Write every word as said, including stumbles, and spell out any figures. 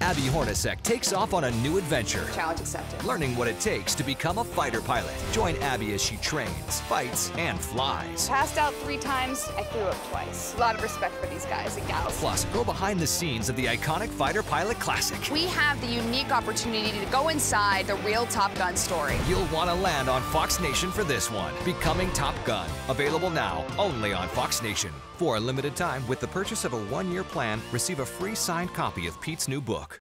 Abby Hornacek takes off on a new adventure, Challenge accepted. learning what it takes to become a fighter pilot. Join Abby as she trains, fights, and flies. Passed out three times, I threw up twice. A lot of respect for these guys and gals. Plus, go behind the scenes of the iconic Fighter Pilot Classic. We have the unique opportunity to go inside the real Top Gun story. You'll want to land on Fox Nation for this one. Becoming Top Gun. Available now, only on Fox Nation. For a limited time, with the purchase of a one-year plan, receive a free signed copy of Pete's new book.